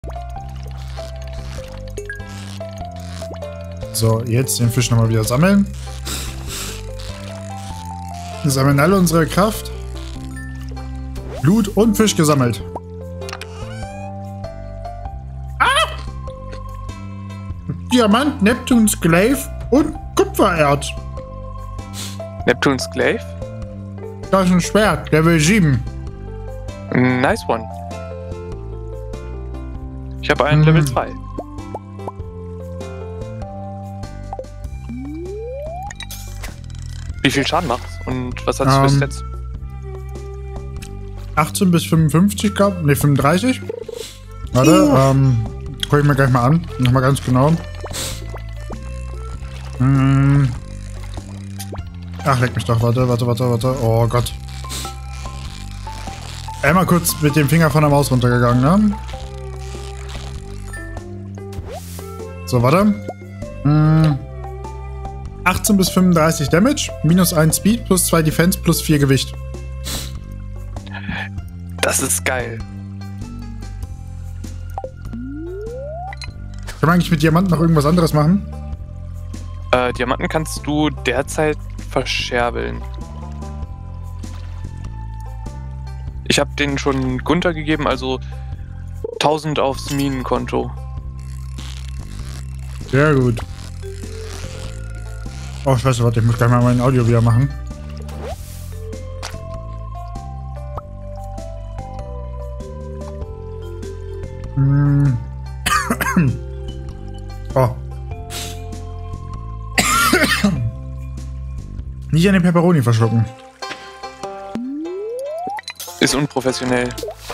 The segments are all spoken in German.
So, jetzt den Fisch nochmal wieder sammeln. Wir sammeln alle unsere Kraft. Blut und Fisch gesammelt. Diamant, Neptuns Glaive und Kupfererz. Neptuns Glaive? Das ist ein Schwert, Level 7. Nice one. Ich habe einen Level 2. Wie viel Schaden macht's? Und was hat's für Stats? 18 bis 55, glaube ne, 35. Warte, guck ich mir gleich mal an. Nochmal ganz genau. Ach, leck mich doch. Warte. Oh Gott. Einmal kurz mit dem Finger von der Maus runtergegangen, ne? So, warte. 18 bis 35 Damage, minus 1 Speed, plus 2 Defense, plus 4 Gewicht. Das ist geil. Kann man eigentlich mit Diamanten noch irgendwas anderes machen? Diamanten kannst du derzeit verscherbeln. Ich habe denen schon Gunther gegeben, also 1000 aufs Minenkonto. Sehr gut. Oh, scheiße, warte, ich muss gleich mal mein Audio wieder machen. Oh. Nicht an den Pepperoni verschlucken. Ist unprofessionell.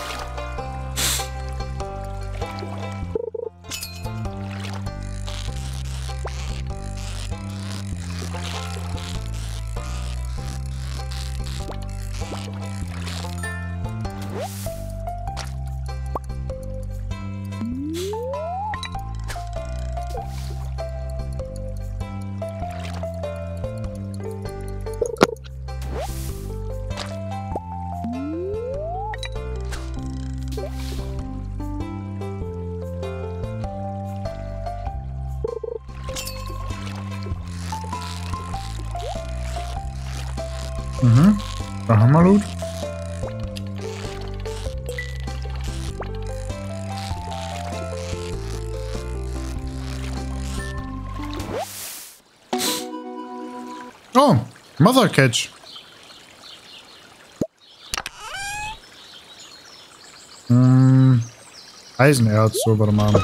Da haben wir Loot. Oh, Mother Catch. Eisenerz, so, warte mal.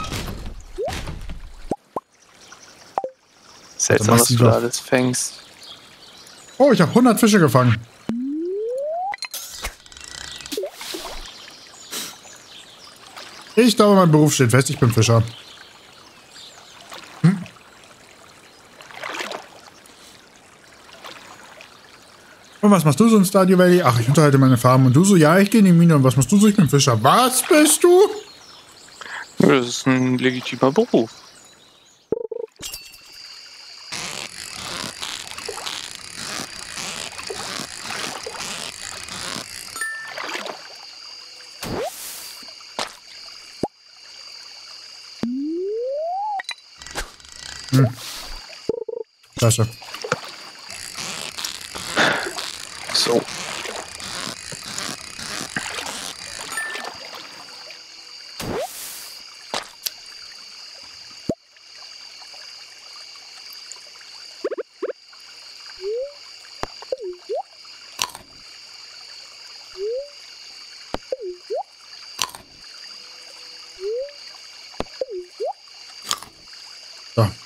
Seltsam, was du da alles fängst. Oh, ich habe 100 Fische gefangen. Ich glaube, mein Beruf steht fest. Ich bin Fischer. Und was machst du so in Stardew Valley? Ach, ich unterhalte meine Farm. Und du so, ja, ich gehe in die Mine. Und was machst du so? Ich bin Fischer. Was bist du? Das ist ein legitimer Beruf. Klasse. So. So.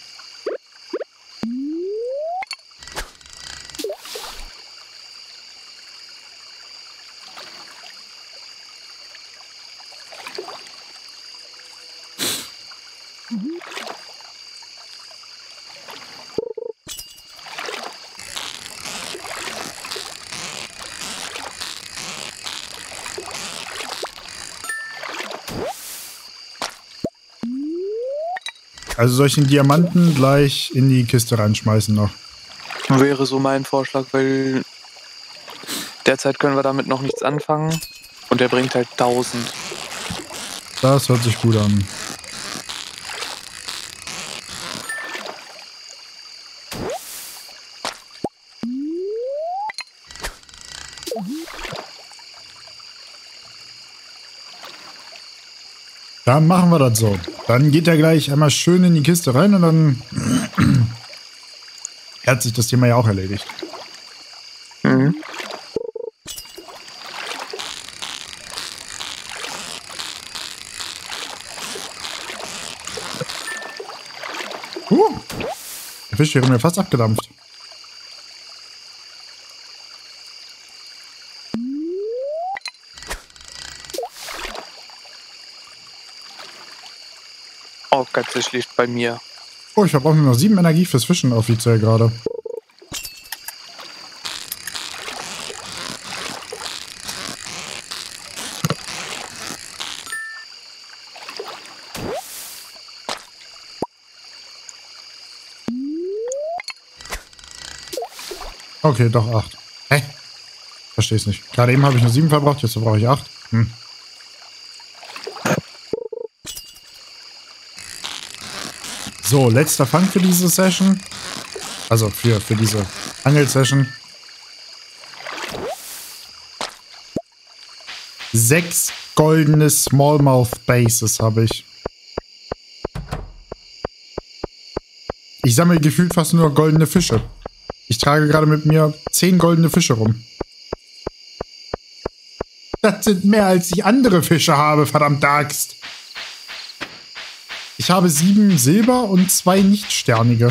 Also soll ich den Diamanten gleich in die Kiste reinschmeißen noch? Wäre so mein Vorschlag, weil derzeit können wir damit noch nichts anfangen und der bringt halt 1000. Das hört sich gut an. Dann machen wir das so. Dann geht er gleich einmal schön in die Kiste rein und dann hat sich das Thema ja auch erledigt. Mhm. Der Fisch wäre mir fast abgedampft. Oh, Katze schläft bei mir. Oh, ich habe auch nur noch 7 Energie fürs Fischen offiziell gerade. Okay, doch 8. Hä? Versteh's nicht. Gerade eben habe ich nur 7 verbraucht, jetzt brauche ich 8. So, letzter Fang für diese Session. Also für diese Angel-Session. 6 goldene Smallmouth Bases habe ich. Ich sammle gefühlt fast nur goldene Fische. Ich trage gerade mit mir 10 goldene Fische rum. Das sind mehr, als ich andere Fische habe, verdammte Axt. Ich habe 7 Silber und 2 Nicht-Sternige.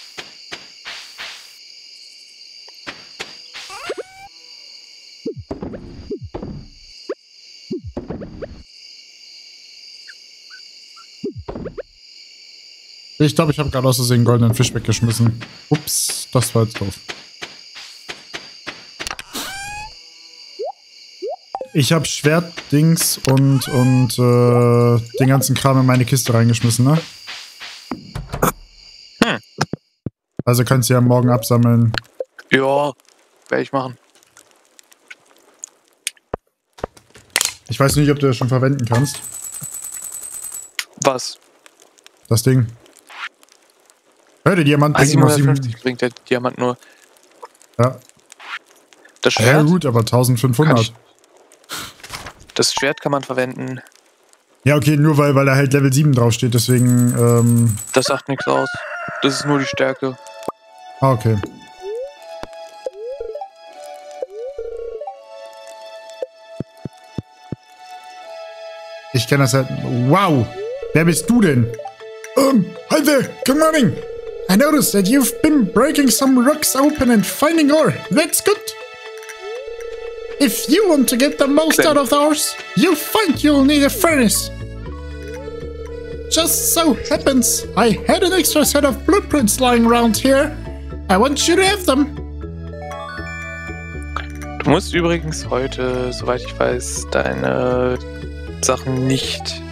Ich glaube, ich habe gerade aus Versehen einen goldenen Fisch weggeschmissen. Ups, das war jetzt doof. Ich habe Schwertdings und den ganzen Kram in meine Kiste reingeschmissen, ne? Also kannst du ja morgen absammeln. Ja, werde ich machen. Ich weiß nicht, ob du das schon verwenden kannst. Was? Das Ding. Hör, der Diamant bringt nur 750 bringt der Diamant nur. Ja. Das Schwert? Ja gut, aber 1500. Das Schwert kann man verwenden. Ja, okay, nur weil da halt Level 7 draufsteht, deswegen, Das sagt nichts aus. Das ist nur die Stärke. Ah, okay. Ich kenne das halt. Wow! Wer bist du denn? Hi there! Good morning! I noticed that you've been breaking some rocks open and finding ore. That's good! If you want to get the most out of the ores, you'll find you'll need a furnace. Just so happens, I had an extra set of blueprints lying around here. I want you to have them. Du musst übrigens heute, soweit ich weiß, deine Sachen nicht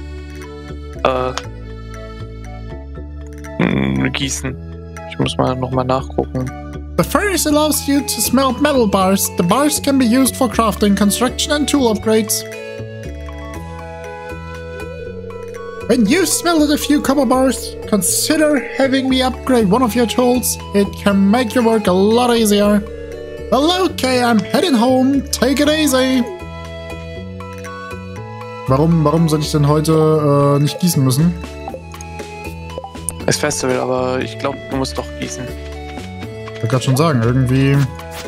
gießen. Ich muss mal nochmal nachgucken. The furnace allows you to smelt metal bars. The bars can be used for crafting, construction, and tool upgrades. When you've smelted a few copper bars, consider having me upgrade one of your tools. It can make your work a lot easier. Well, okay, I'm heading home. Take it easy. Warum soll ich denn heute nicht gießen müssen? Ist Festival, aber ich glaube, du musst doch gießen. Ich wollte gerade schon sagen, irgendwie...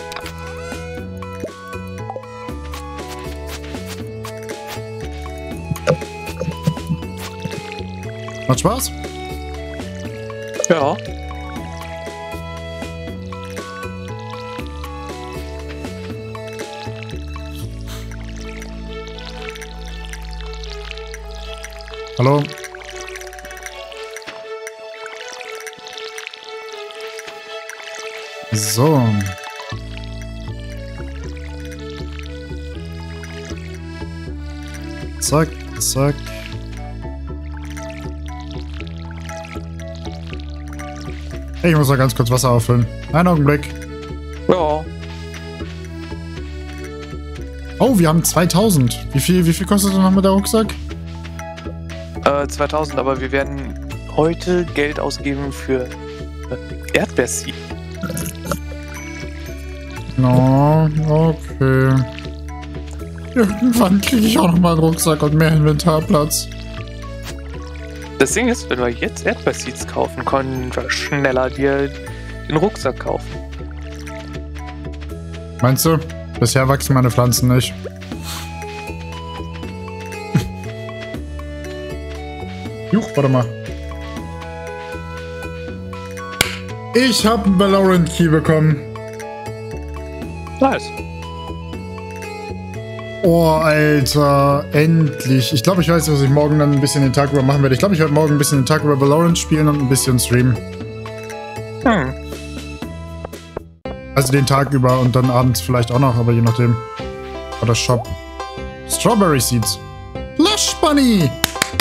Macht Spaß? Ja. Hallo? So. Zack, zack. Ich muss noch ganz kurz Wasser auffüllen. Einen Augenblick. Ja. Oh, wir haben 2000. Wie viel kostet denn nochmal der Rucksack? 2000, aber wir werden heute Geld ausgeben für Erdbeerseed. No, okay. Irgendwann kriege ich auch nochmal einen Rucksack und mehr Inventarplatz. Das Ding ist, wenn wir jetzt Erdbeerseeds kaufen, können wir schneller dir den Rucksack kaufen. Meinst du? Bisher wachsen meine Pflanzen nicht. Juch, warte mal. Ich habe einen Valorant Key bekommen. Nice. Oh, Alter. Endlich. Ich glaube, ich weiß, was ich morgen dann ein bisschen den Tag über machen werde. Ich glaube, ich werde morgen ein bisschen den Tag über Valorant spielen und ein bisschen streamen. Also den Tag über und dann abends vielleicht auch noch, aber je nachdem. Oder Shop. Strawberry Seeds. Lush Bunny!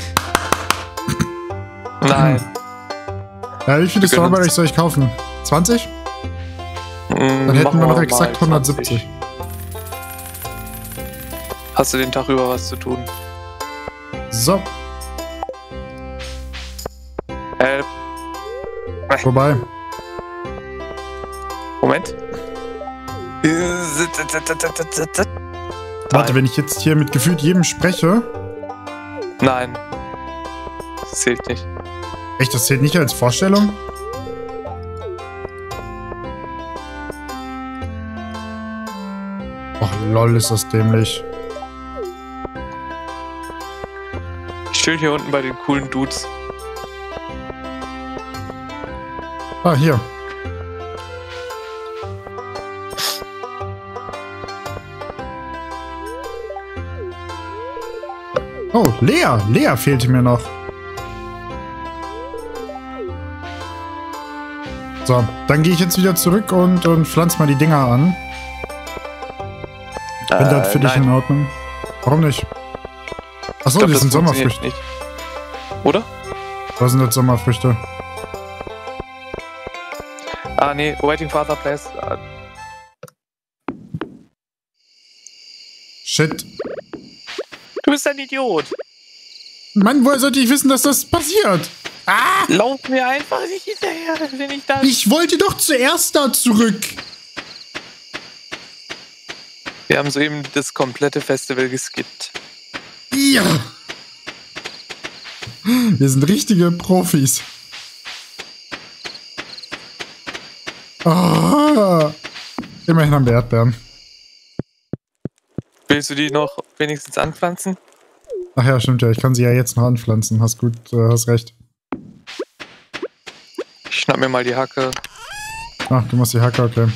Nein. Ja, wie viele Strawberries soll ich kaufen? 20? Dann hätten wir noch exakt 170. Hast du den Tag über was zu tun? So. Help. Vorbei. Moment. Warte, wenn ich jetzt hier mit gefühlt jedem spreche. Nein. Das zählt nicht. Echt, das zählt nicht als Vorstellung? Ach, lol, ist das dämlich. Ich chill hier unten bei den coolen Dudes. Ah, hier. Oh, Lea. Lea fehlte mir noch. So, dann gehe ich jetzt wieder zurück und pflanze mal die Dinger an. Wenn das für dich in Ordnung. Warum nicht? Achso, das sind Sommerfrüchte. Nicht. Oder? Was sind das Sommerfrüchte? Ah, nee, waiting for other players. Shit. Du bist ein Idiot. Mann, woher sollte ich wissen, dass das passiert? Ah! Lauf mir einfach nicht hinterher, wenn ich da... Ich wollte doch zuerst da zurück. Wir haben soeben das komplette Festival geskippt. Ja. Wir sind richtige Profis. Ah. Immerhin haben wir Erdbeeren. Willst du die noch wenigstens anpflanzen? Ach ja, stimmt ja. Ich kann sie ja jetzt noch anpflanzen. Hast gut, hast recht. Ich schnapp mir mal die Hacke. Ach, du musst die Hacke, okay.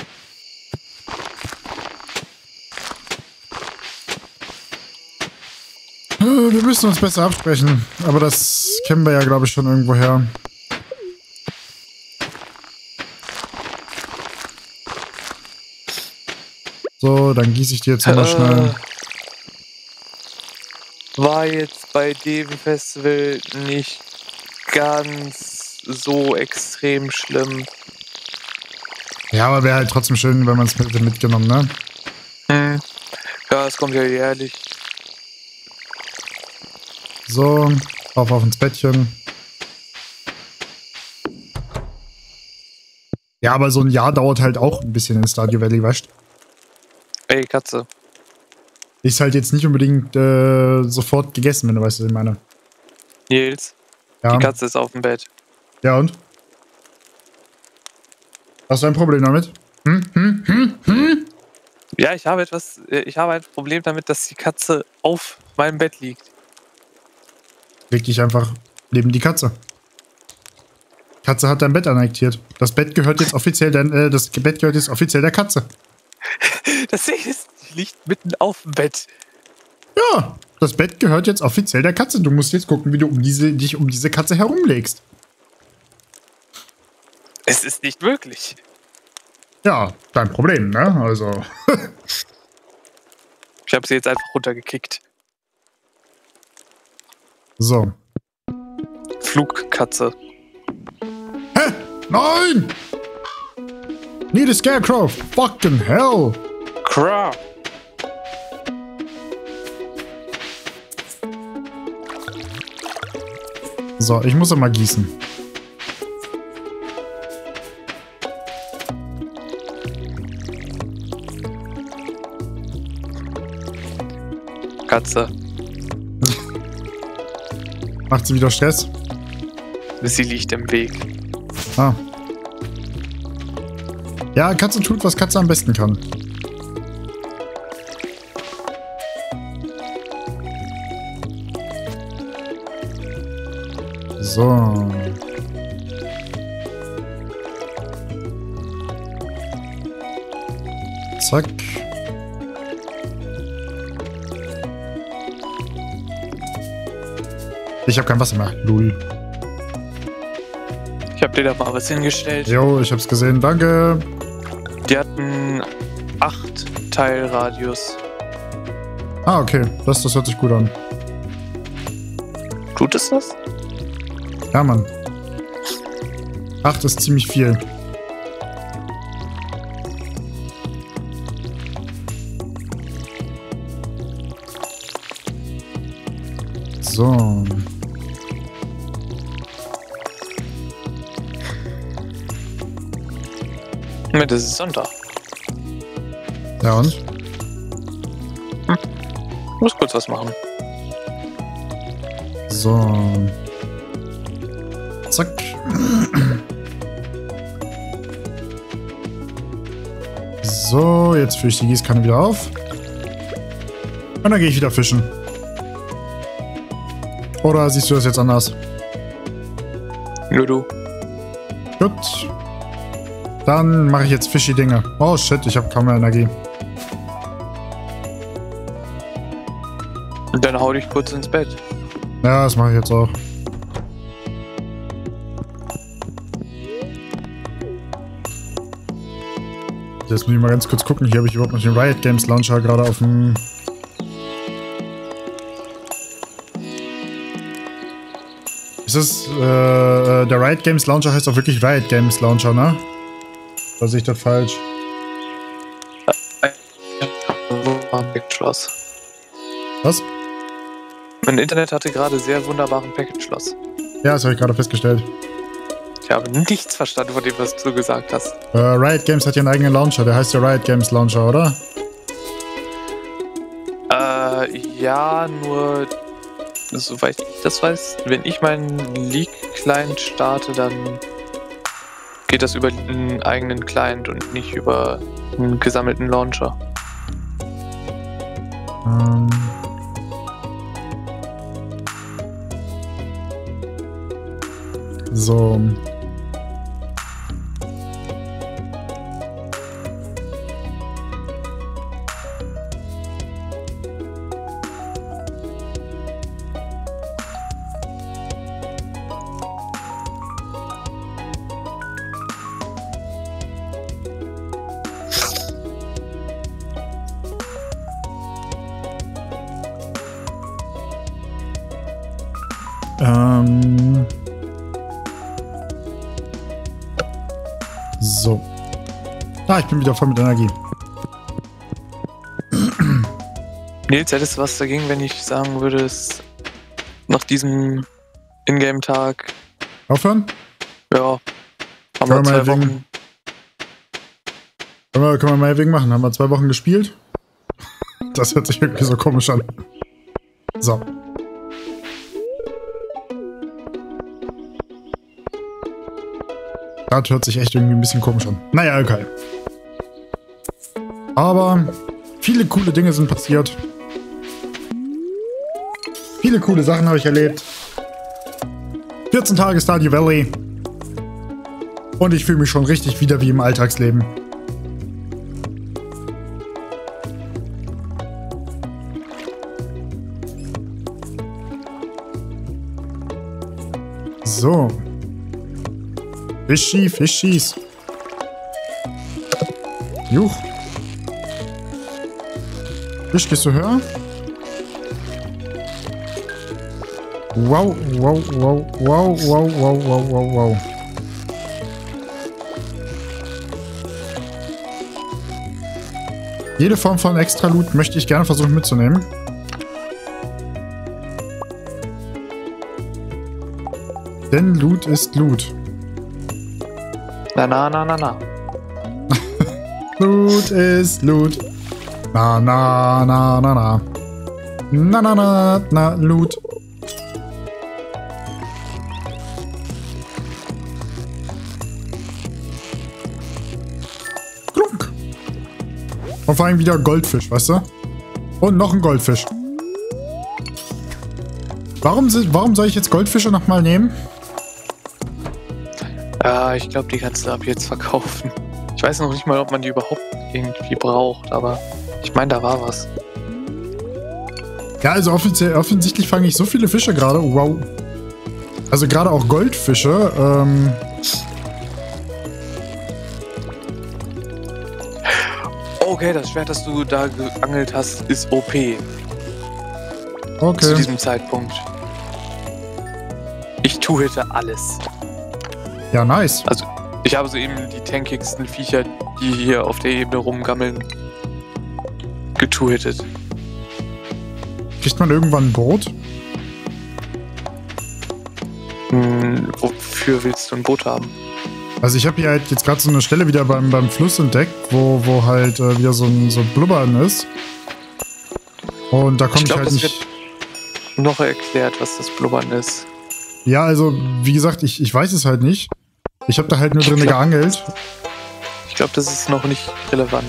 Wir müssen uns besser absprechen. Aber das kennen wir ja, glaube ich, schon irgendwo her. So, dann gieße ich dir jetzt mal schnell. War jetzt bei dem Festival nicht ganz so extrem schlimm. Ja, aber wäre halt trotzdem schön, wenn man es mitgenommen, ne? Hm. Ja, es kommt ja jährlich. So, auf ins Bettchen. Ja, aber so ein Jahr dauert halt auch ein bisschen in Stardew Valley, weißt du? Ey, Katze. Ist halt jetzt nicht unbedingt sofort gegessen, wenn du weißt, was ich meine. Nils, Ja. die Katze ist auf dem Bett. Ja, und? Hast du ein Problem damit? Ja, ich habe ein Problem damit, dass die Katze auf meinem Bett liegt. Leg dich einfach neben die Katze. Katze hat dein Bett annektiert. Das Bett gehört jetzt offiziell der Katze. Das Ding ist, die liegt mitten auf dem Bett. Ja, das Bett gehört jetzt offiziell der Katze. Du musst jetzt gucken, wie du dich um diese Katze herumlegst. Es ist nicht möglich. Ja, dein Problem, ne? Also. Ich habe sie jetzt einfach runtergekickt. So. Flugkatze. Hä? Nein! Need a scarecrow. Fucking hell. Crap. So, ich muss mal gießen. Katze. Macht sie wieder Stress? Sie liegt im Weg. Ah. Ja, Katze tut, was Katze am besten kann. So. Zack. Ich habe kein Wasser mehr. Lul. Ich habe dir da mal was hingestellt. Jo, ich hab's gesehen. Danke. Die hatten 8 Teilradius. Ah, okay. Das hört sich gut an. Tut es das? Ja, Mann. 8 ist ziemlich viel. So. Das ist Sonntag. Ja und? Muss kurz was machen. So. Zack. So, jetzt fülle ich die Gießkanne wieder auf. Und dann gehe ich wieder fischen. Oder siehst du das jetzt anders? Nur du. Gut. Dann mache ich jetzt fishy Dinge. Oh shit, ich habe kaum mehr Energie. Und dann hau dich kurz ins Bett. Ja, das mache ich jetzt auch. Jetzt muss ich mal ganz kurz gucken. Hier habe ich überhaupt noch den Riot Games Launcher gerade auf dem... Ist es, der Riot Games Launcher heißt auch wirklich Riot Games Launcher, ne? Oder sehe ich das falsch? Package-Schloss. Was? Mein Internet hatte gerade sehr wunderbaren Package-Schloss. Ja, das habe ich gerade festgestellt. Ich habe nichts verstanden von dem, was du gesagt hast. Riot Games hat ja einen eigenen Launcher, der heißt ja Riot Games Launcher, oder? Ja, nur soweit ich das weiß, wenn ich meinen League-Client starte, dann geht das über einen eigenen Client und nicht über einen gesammelten Launcher. So. So. Ah, ich bin wieder voll mit Energie. Nils, hättest du was dagegen, wenn ich sagen würde, es nach diesem Ingame-Tag... Aufhören? Ja. Haben wir 2 Wochen... Können wir mal wegen machen. Haben wir 2 Wochen gespielt? Das hört sich irgendwie so komisch an. So. Das hört sich echt irgendwie ein bisschen komisch an. Naja, okay. Aber viele coole Dinge sind passiert. Viele coole Sachen habe ich erlebt. 14 Tage Stardew Valley. Und ich fühle mich schon richtig wieder wie im Alltagsleben. So. Fischi, Fischis. Juch. Fisch, gehst du höher? Wow, wow, wow, wow, wow, wow, wow, wow, wow. Jede Form von Extra-Loot möchte ich gerne versuchen mitzunehmen. Denn Loot ist Loot. Na, na, na, na, na. Loot ist Loot. Na, na, na, na, na. Na, na, na, na, Loot. Klunk. Und vor allem wieder Goldfisch, weißt du? Und noch ein Goldfisch. Warum soll ich jetzt Goldfische nochmal nehmen? Ja, ich glaube, die kannst du ab jetzt verkaufen. Ich weiß noch nicht mal, ob man die überhaupt irgendwie braucht, aber ich meine, da war was. Ja, also offensichtlich fange ich so viele Fische gerade. Wow. Also gerade auch Goldfische. Okay, das Schwert, das du da geangelt hast, ist OP. Okay. Zu diesem Zeitpunkt. Ich two-hitte alles. Ja, nice. Also, ich habe soeben die tankigsten Viecher, die hier auf der Ebene rumgammeln, getwo-hittet. Kriegt man irgendwann ein Boot? Wofür willst du ein Boot haben? Also ich habe hier halt jetzt gerade so eine Stelle wieder beim Fluss entdeckt, wo halt wieder so ein Blubbern ist. Und da komme ich halt nicht... Das wird noch erklärt, was das Blubbern ist. Ja, also wie gesagt, ich weiß es halt nicht. Ich habe da halt nur drin geangelt. Ich glaube, das ist noch nicht relevant.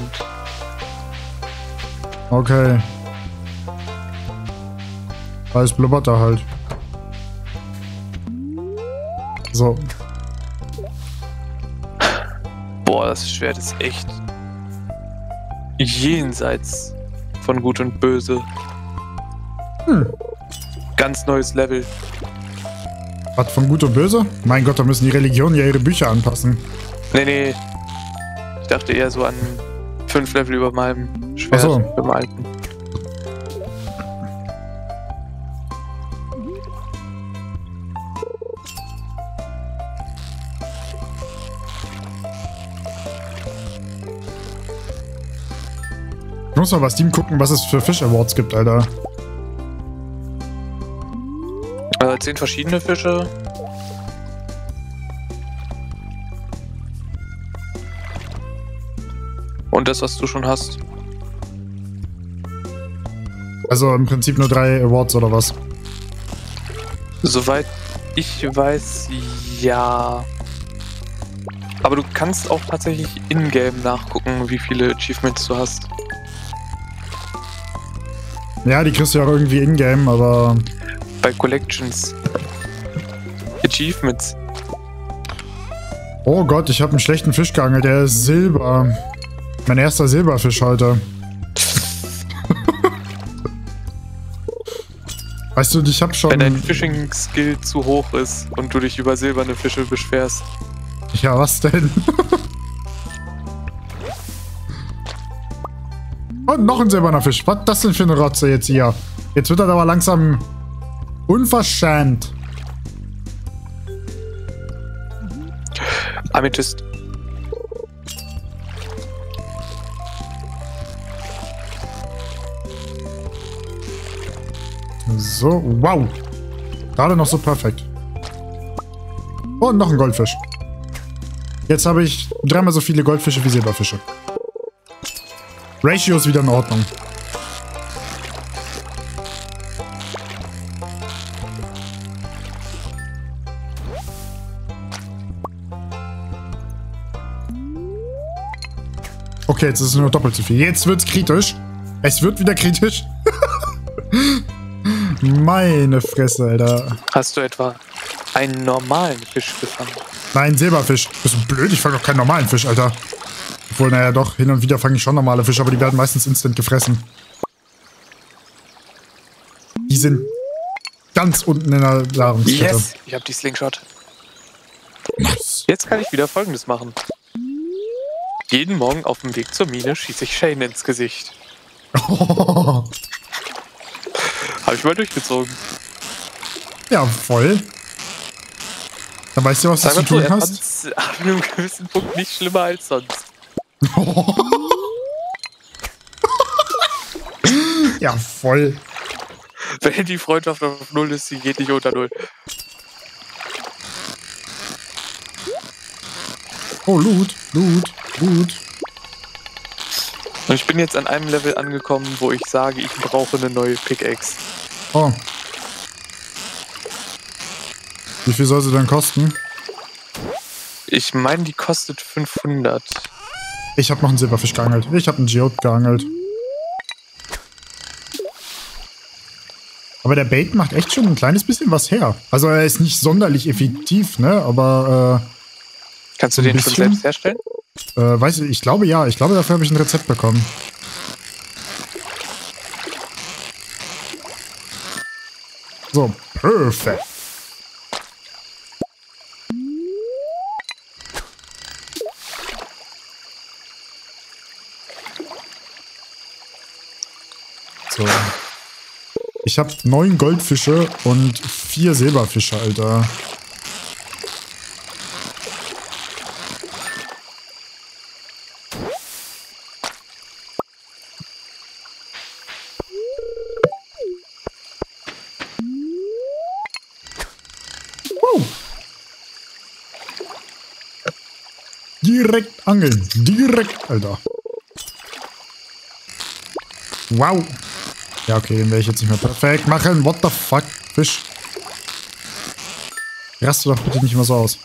Okay. Weil es blubbert da halt. So. Boah, das Schwert ist echt jenseits von Gut und Böse. Ganz neues Level. Was von Gut und Böse? Mein Gott, da müssen die Religionen ja ihre Bücher anpassen. Nee. Ich dachte eher so an 5 Level über meinem Schwert. Ach so. Beim alten. Ich muss mal bei Steam gucken, was es für Fish Awards gibt, Alter. 10 verschiedene Fische. Und das, was du schon hast. Also im Prinzip nur 3 Awards oder was? Soweit ich weiß, ja. Aber du kannst auch tatsächlich in-game nachgucken, wie viele Achievements du hast. Ja, die kriegst du ja auch irgendwie in-game, aber... Bei Collections. Achievements. Oh Gott, ich habe einen schlechten Fisch geangelt, der ist Silber. Mein erster Silberfisch heute. Weißt du, ich habe schon... Wenn dein Fishing-Skill zu hoch ist und du dich über silberne Fische beschwerst. Ja, was denn? Und noch ein silberner Fisch. Was ist das denn für eine Rotze jetzt hier? Jetzt wird das aber langsam unverschämt. Amethyst. So, wow. Gerade noch so perfekt. Und noch ein Goldfisch. Jetzt habe ich 3-mal so viele Goldfische wie Silberfische. Ratio ist wieder in Ordnung. Okay, jetzt ist es nur doppelt so viel. Jetzt wird's kritisch. Es wird wieder kritisch. Meine Fresse, Alter. Hast du etwa einen normalen Fisch gefangen? Nein, Silberfisch. Bist du blöd? Ich fange doch keinen normalen Fisch, Alter. Obwohl, naja, doch, hin und wieder fange ich schon normale Fische, aber die werden meistens instant gefressen. Die sind ganz unten in der Nahrungskette. Yes, ich habe die Slingshot. Nice. Jetzt kann ich wieder Folgendes machen. Jeden Morgen auf dem Weg zur Mine schieße ich Shane ins Gesicht. Oh. Habe ich mal durchgezogen. Ja, voll. Dann weißt du, was du zu tun hast? Ab einem gewissen Punkt nicht schlimmer als sonst. Ja, voll. Wenn die Freundschaft auf 0 ist, sie geht nicht unter 0. Oh, Loot. Loot. Loot. Und ich bin jetzt an einem Level angekommen, wo ich sage, ich brauche eine neue Pickaxe. Oh. Wie viel soll sie denn kosten? Ich meine, die kostet 500. Ich habe noch einen Silberfisch geangelt. Ich habe einen Geode geangelt. Aber der Bait macht echt schon ein kleines bisschen was her. Also er ist nicht sonderlich effektiv, ne? Aber kannst du den schon selbst herstellen? Weiß ich glaube ja. Ich glaube, dafür habe ich ein Rezept bekommen. So, perfekt. So. Ich habe 9 Goldfische und 4 Silberfische, Alter. Direkt angeln. Direkt, Alter. Wow. Ja, okay, den werde ich jetzt nicht mehr perfekt machen. What the fuck, Fisch. Rast du doch bitte nicht immer so aus.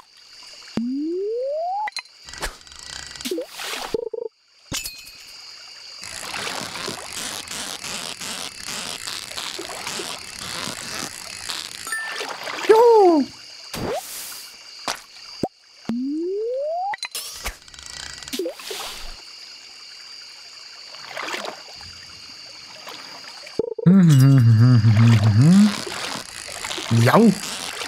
Juhu. Jau.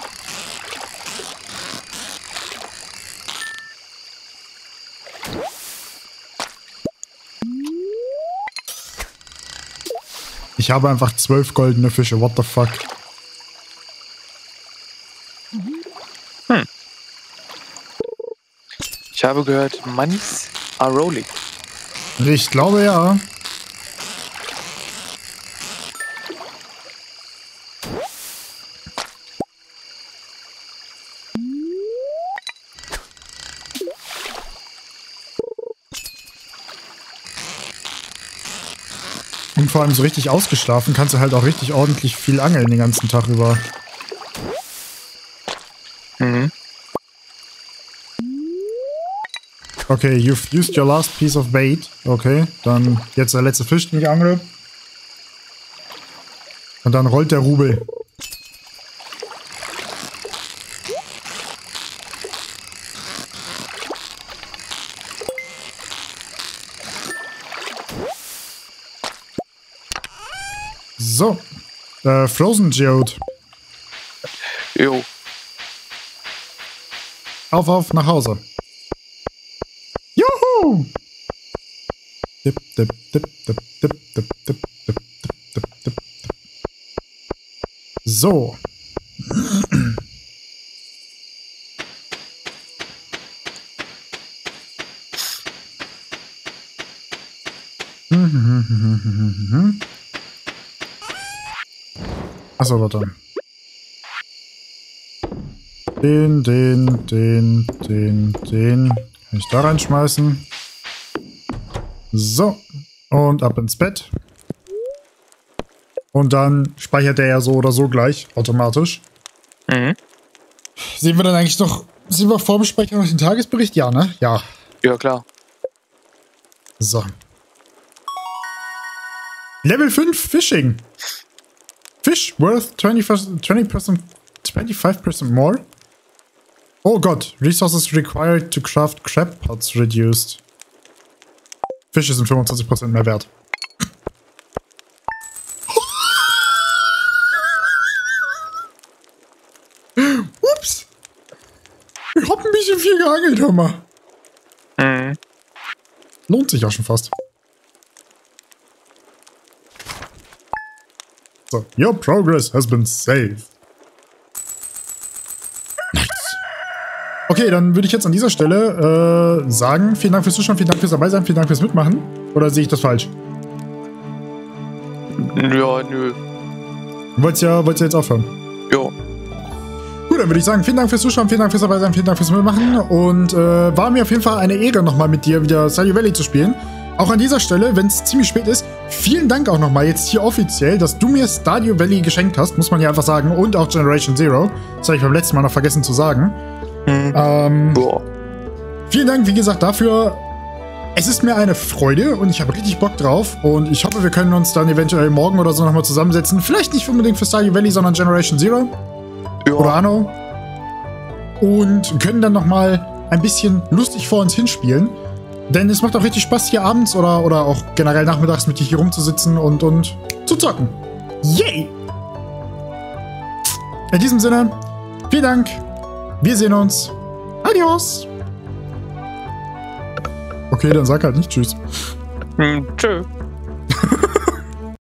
Ich habe einfach 12 goldene Fische. What the fuck? Ich habe gehört, Moneys are rolling. Ich glaube ja. Und vor allem so richtig ausgeschlafen kannst du halt auch richtig ordentlich viel angeln den ganzen Tag über. Mhm. Okay, you've used your last piece of bait. Okay, dann jetzt der letzte Fisch, den ich angel. Und dann rollt der Rubel. So. Frozen Geode. Jo. Auf, nach Hause. Juhu! Dip, dip, dip, dip, dip, dip, dip, dip, dip, dip, dip. So. Achso, warte. Den. Kann ich da reinschmeißen. So. Und ab ins Bett. Und dann speichert der ja so oder so gleich, automatisch. Mhm. Sehen wir dann eigentlich noch, sehen wir vor dem Speichern noch den Tagesbericht? Ja, ne? Ja. Ja, klar. So. Level 5 Fishing. Fish worth 25% more. Oh Gott, resources required to craft crab pots reduced. Fische sind 25% mehr wert. Ups. Ich hab ein bisschen viel geangelt, hör mal. Mhm. Lohnt sich auch schon fast. So, your progress has been saved. Nice. Okay, dann würde ich jetzt an dieser Stelle sagen, vielen Dank fürs Zuschauen, vielen Dank fürs dabei sein, vielen Dank fürs Mitmachen. Oder sehe ich das falsch? Ja, nö. Wollt's ja jetzt aufhören. Jo. Gut, dann würde ich sagen, vielen Dank fürs Zuschauen, vielen Dank fürs dabei sein, vielen Dank fürs Mitmachen. Und war mir auf jeden Fall eine Ehre, nochmal mit dir wieder Stardew Valley zu spielen. Auch an dieser Stelle, wenn es ziemlich spät ist, vielen Dank auch nochmal jetzt hier offiziell, dass du mir Stardew Valley geschenkt hast, muss man ja einfach sagen. Und auch Generation Zero. Das habe ich beim letzten Mal noch vergessen zu sagen. Vielen Dank, wie gesagt, dafür. Es ist mir eine Freude und ich habe richtig Bock drauf. Und ich hoffe, wir können uns dann eventuell morgen oder so nochmal zusammensetzen. Vielleicht nicht unbedingt für Stardew Valley, sondern Generation Zero. Ja. Oder Anno. Und können dann nochmal ein bisschen lustig vor uns hinspielen. Denn es macht auch richtig Spaß, hier abends oder auch generell nachmittags mit dir hier rumzusitzen und zu zocken. Yay! In diesem Sinne, vielen Dank. Wir sehen uns. Adios. Okay, dann sag halt nicht Tschüss. Tschö.